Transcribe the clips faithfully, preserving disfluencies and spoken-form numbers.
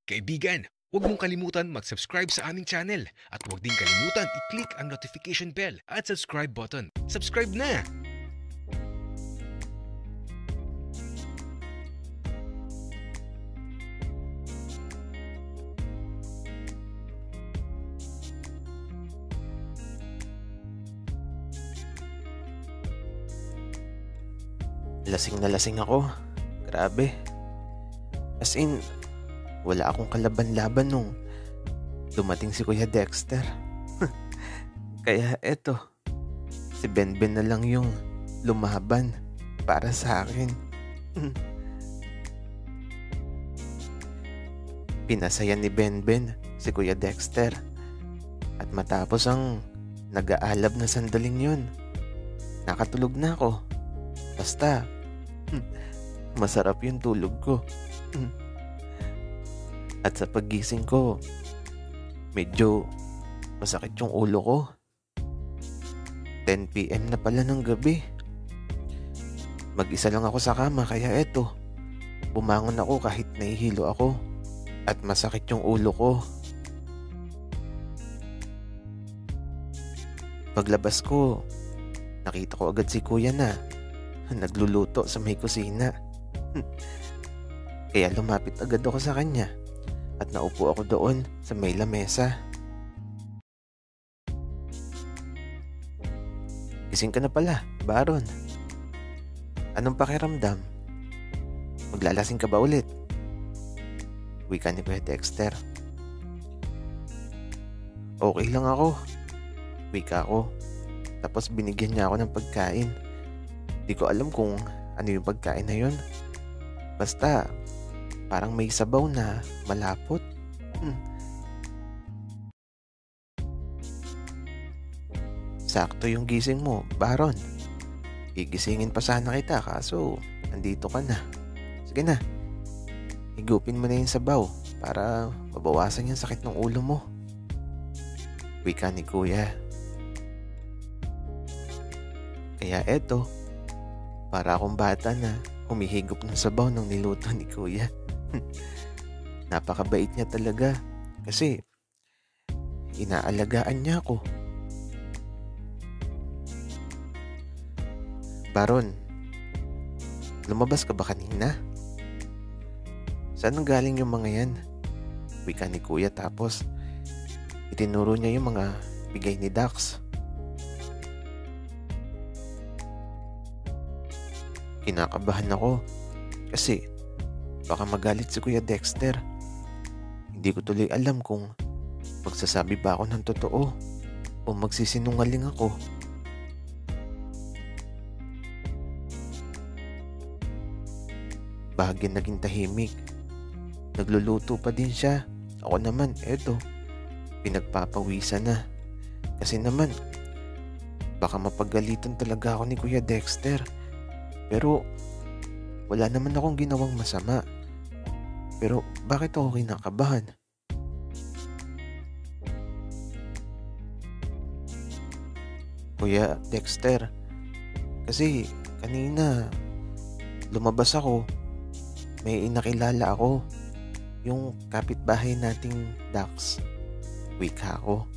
Kaibigan, huwag mong kalimutan mag-subscribe sa aming channel at huwag din kalimutan i-click ang notification bell at subscribe button. Subscribe na! Lasing na lasing ako. Grabe. As in, wala akong kalaban-laban nung dumating si Kuya Dexter. Kaya eto, si Benben na lang yung lumaban para sa akin. Pinasaya ni Benben si Kuya Dexter. At matapos ang nag-aalab na sandaling yun, nakatulog na ako. Basta, masarap yung tulog ko. At sa paggising ko, medyo masakit yung ulo ko. ten p.m. na pala ng gabi. Mag-isa lang ako sa kama, kaya eto, bumangon ako kahit nahihilo ako. At masakit yung ulo ko. Paglabas ko, nakita ko agad si Kuya na nagluluto sa may kusina. Kaya lumapit agad ako sa kanya at naupo ako doon sa may lamesa. Gising ka na pala, Baron. Anong pakiramdam? Maglalasing ka ba ulit? Wika ni Kuya Dexter. Okay lang ako. Wika ako. Tapos binigyan niya ako ng pagkain. Di ko alam kung ano yung pagkain na yun. Basta, parang may sabaw na malapot. Hmm. Sakto yung gising mo, Baron. Gigisingin pa sana kita, kaso andito ka na. Sige na, higupin mo na yung sabaw para mabawasan yung sakit ng ulo mo. Wika ni Kuya. Kaya eto, para akong bata na humihigop ng sabaw ng niluto ni Kuya. Napakabait niya talaga kasi inaalagaan niya ako. Baron, lumabas ka ba kanina? Saan galing yung mga yan? Wika ni Kuya, tapos itinuro niya yung mga bigay ni Dax. Kinakabahan ako kasi baka magalit si Kuya Dexter. Hindi ko tuloy alam kung magsasabi ba ako ng totoo o magsisinungaling ako. Bahagyan naging tahimik. Nagluluto pa din siya. Ako naman, eto, pinagpapawisan na. Kasi naman, baka mapagalitan talaga ako ni Kuya Dexter. Pero wala naman akong ginawang masama. Pero bakit ako kinakabahan? Kuya Dexter, kasi kanina lumabas ako. May inakilala ako, yung kapitbahay nating Dax. Wika ako.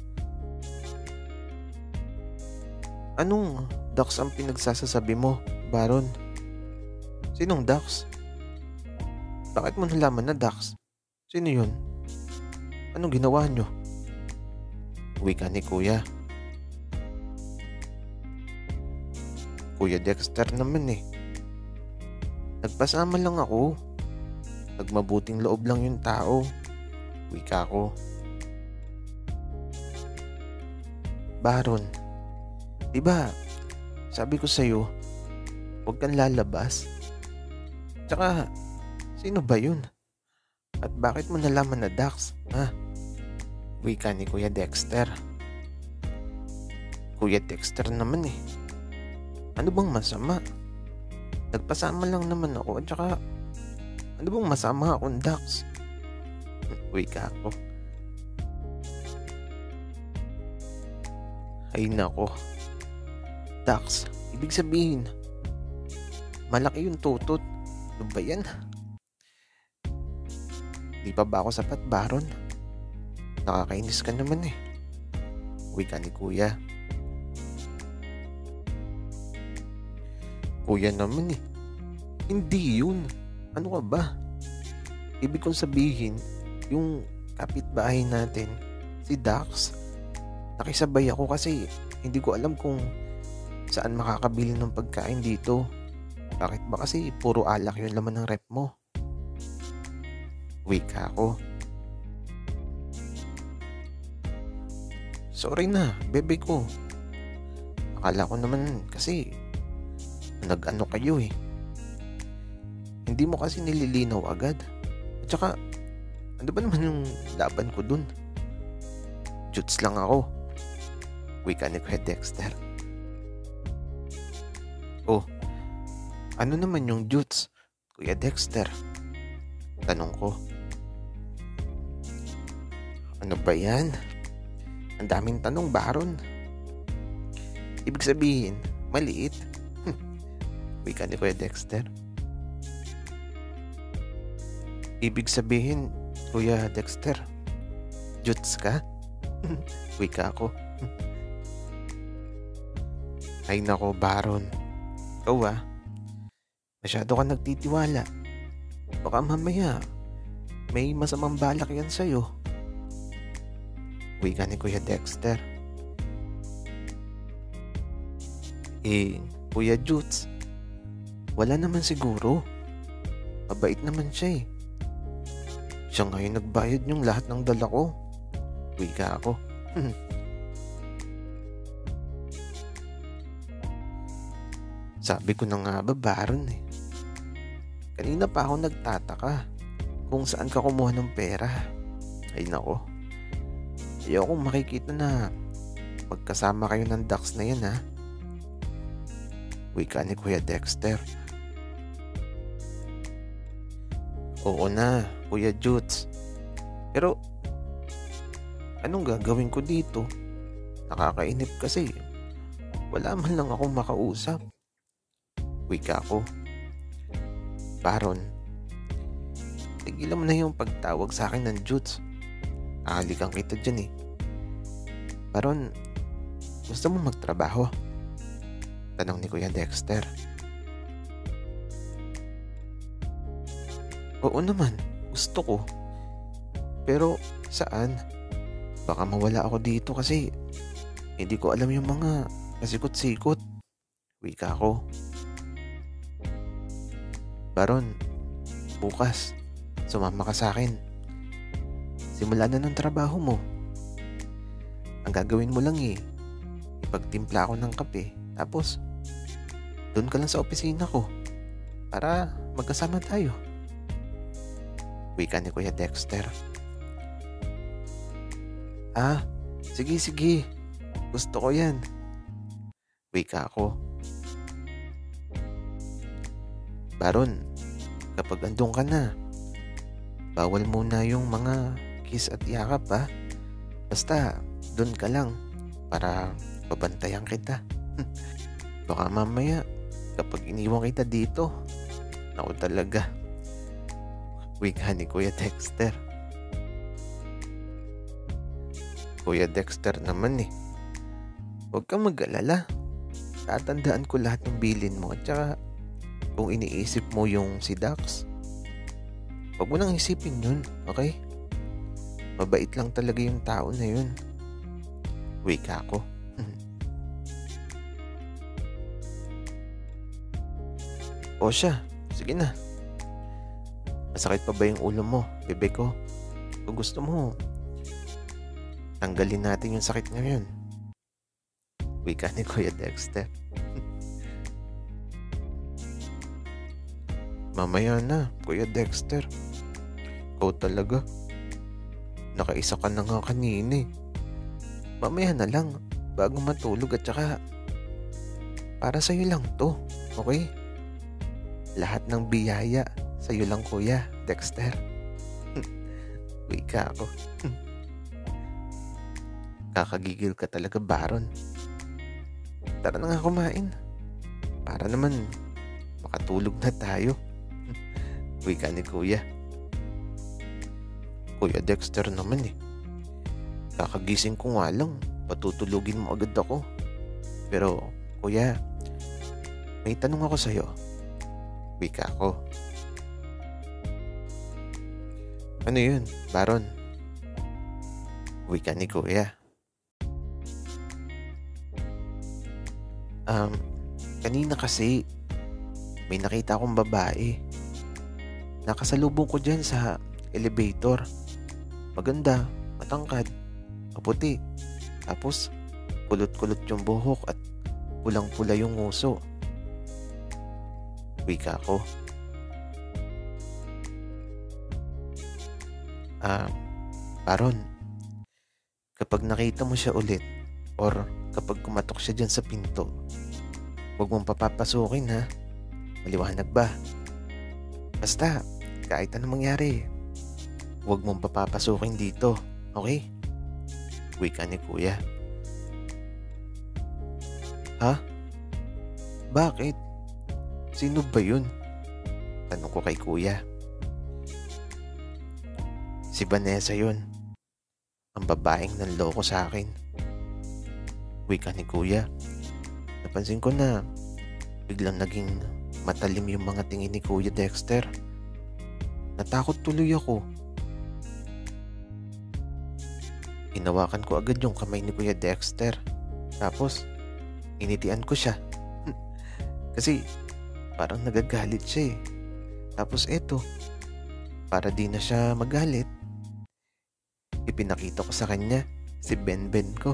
Anong Dax ang pinagsasasabi mo, Baron? Sinong Dax? Bakit mo nalaman na Dax? Sino yun? Anong ginawa nyo? Wika ni Kuya. Kuya Dexter naman eh. Nagpasama lang ako. Nagmabuting loob lang yung tao. Wika ko. Baron, diba sabi ko sa'yo, huwag kang lalabas. Tsaka, sino ba yun? At bakit mo nalaman na Dax? Ha? Wika ni Kuya Dexter. Kuya Dexter naman eh. Ano bang masama? Nagpasama lang naman ako. At saka, ano bang masama akong Dax? Wika ako. Ay nako. Dax, ibig sabihin, malaki yung tutot. Ano ba yan? Di pa ba ako sapat, Baron? Nakakainis ka naman eh. Wika ni Kuya. Kuya naman eh. Hindi yun. Ano ka ba? Ibig kong sabihin, yung kapitbahay natin, si Dax, nakisabay ako kasi hindi ko alam kung saan makakabili ng pagkain dito. Bakit ba kasi puro alak yung laman ng rep mo? Wika ako. Sorry na, bebe ko. Akala ko naman kasi nag-ano kayo eh. Hindi mo kasi nililinaw agad. At saka, ano ba naman yung laban ko dun? Jutes lang ako. Wika ni Kuya Dexter. Oh, ano naman yung jutes, Kuya Dexter? Tanong ko. Ano ba yan? Ang daming tanong, Baron. Ibig sabihin, maliit. Wika ni Kuya Dexter. Ibig sabihin, Kuya Dexter, jutes ka? Wika ako. Ay nako, Baron. Ikaw ah, masyado ka nagtitiwala. Baka mamaya may masamang balak yan sa'yo. Wika ni Kuya Dexter. Eh, Kuya Jutes, wala naman siguro. Mabait naman siya eh. Siya ngayon nagbayad yung lahat ng dala ko. Wika ako. Sabi ko na nga ba, Baron eh. Kanina pa ako nagtataka kung saan ka kumuha ng pera. Ay nako. Ayoko makikita na magkasama kayo ng Dax na yan ha. Wika ni Kuya Dexter. Oo na, Kuya Jutes. Pero anong gagawin ko dito? Nakakainip kasi. Wala man lang akong makausap. Wika ko. Baron, tigilan mo na yung pagtawag sa akin ng Jutes. Ahalikan kita dyan eh. Baron, gusto mo magtrabaho? Tanong ni Kuya Dexter. Oo naman, gusto ko. Pero saan? Baka mawala ako dito kasi hindi ko alam yung mga kasikot-sikot. Wika ko. Baron, bukas sumama ka sa akin. Simula na ng trabaho mo. Ang gagawin mo lang eh, ipagtimpla ako ng kape. Tapos, doon ka lang sa opisina ko para magkasama tayo. Wika ni Kuya Dexter. Ah, sige sige. Gusto ko yan. Wika ako. Baron, kapag andun ka na, bawal muna yung mga kiss at yakap ha. Basta, dun ka lang para babantayan kita. Baka mamaya, kapag iniwan kita dito, ako talaga. Wika ni Kuya Dexter. Kuya Dexter naman eh. Huwag kang mag-alala. Tatandaan ko lahat ng bilin mo. At saka, kung iniisip mo yung si Dax, huwag mo nang isipin yun, okay? Mabait lang talaga yung tao na yun. Wika ko. O siya, sige na. Masakit pa ba yung ulo mo, bebe ko? Kung gusto mo, tanggalin natin yung sakit ngayon. Wika ni Kuya Dexter. Mamaya na, Kuya Dexter. Ikaw talaga. Nakaisa ka na nga kanina eh. Mamaya na lang, bago matulog at saka para sa'yo lang to, okay? Lahat ng biyaya sa'yo lang, Kuya Dexter. Wika ako. Kakagigil ka talaga, Baron. Tara na nga kumain. Para naman makatulog na tayo. Wika ni Kuya. Kuya Dexter naman eh. Kakagising ko nga lang, patutulugin mo agad ako. Pero kuya, may tanong ako sa'yo. Wika ko. Ano yun, Baron? Wika ni kuya. Um, kanina kasi may nakita akong babae. Nakasalubong ko dyan sa elevator. Maganda, matangkad, maputi. Tapos kulot-kulot yung buhok at pulang-pula yung nguso. Wika ko. Ah, Baron, kapag nakita mo siya ulit or kapag kumatok siya dyan sa pinto, huwag mong papapasukin ha. Maliwanag ba? Basta, kahit anong mangyari, huwag mong papapasukin dito, okay? Wika ni kuya. Ha? Bakit? Sino ba yun? Tanong ko kay kuya. Si Vanessa yun. Ang babaeng nanloko sa akin. Wika ni kuya. Napansin ko na biglang naging matalim yung mga tingin ni Kuya Dexter. Natakot tuloy ako. Hinawakan ko agad yung kamay ni Kuya Dexter. Tapos, initian ko siya. Kasi, parang nagagalit siya eh. Tapos eto, para di na siya magalit, ipinakita ko sa kanya si Ben-Ben ko.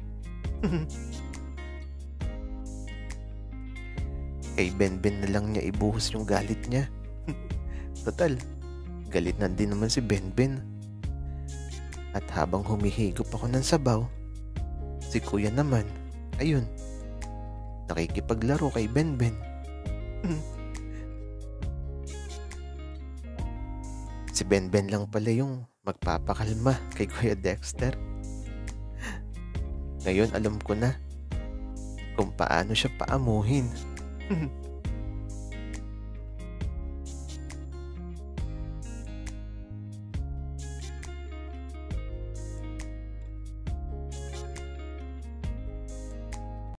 Kay Ben-Ben na lang niya ibuhos yung galit niya. Total, galit na din naman si Ben-Ben. At habang humihigop ako ng sabaw, si kuya naman, ayun, nakikipaglaro kay Ben-Ben. Si Ben-Ben lang pala yung magpapakalma kay Kuya Dexter. Ngayon alam ko na kung paano siya paamuhin.